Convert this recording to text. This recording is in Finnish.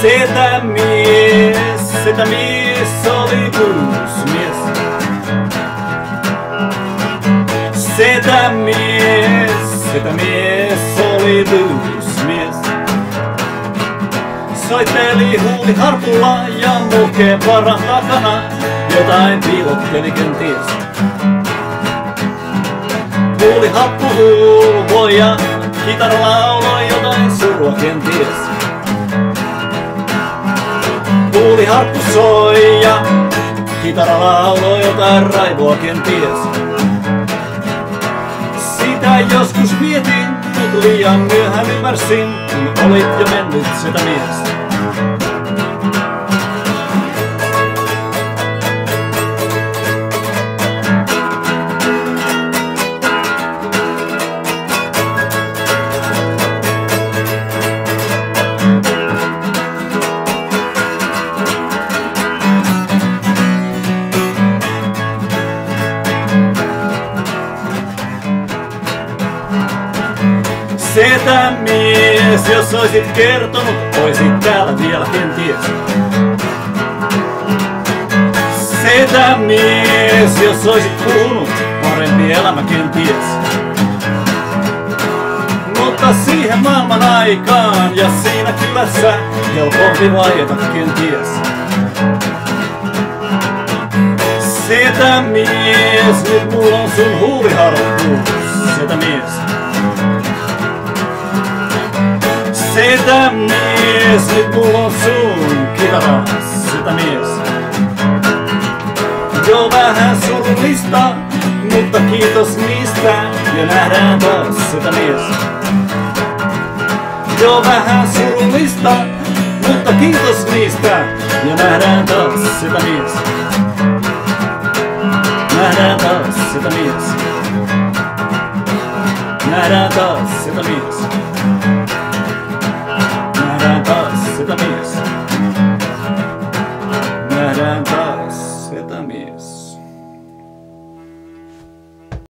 Setä mies oli bluesmies. Setä mies oli bluesmies. Soitteli huuliharpulla ja muhkeen varan takana, jotain piilotteli kenties. Huuliharppu hulvoi ja kitara lauloi jotain surua kenties. Huuliharppu soi ja kitara lauloi jotain raivoa kenties. Sitä joskus mietin, mut liian myöhään ymmärsin, kun olit jo mennyt setämies. Setämies, jos oisit kertonut, oisit täällä vielä kenties. Setämies, jos oisit puhunut, parempi elämä kenties. Mutta siihen maailman aikaan ja siinä kylässä helpompi vaieta kenties. Setämies, nyt mulla on sun huuliharppuus, setämies. Setämies, nyt mulla on sun kitara, setämies. Jo vähän surullista, mutta kiitos niistä, ja nähdään taas, setämies. Jo vähän surullista, mutta kiitos niistä, ja nähdään taas, setämies. Nähdään taas, setämies. Nähdään taas, setämies.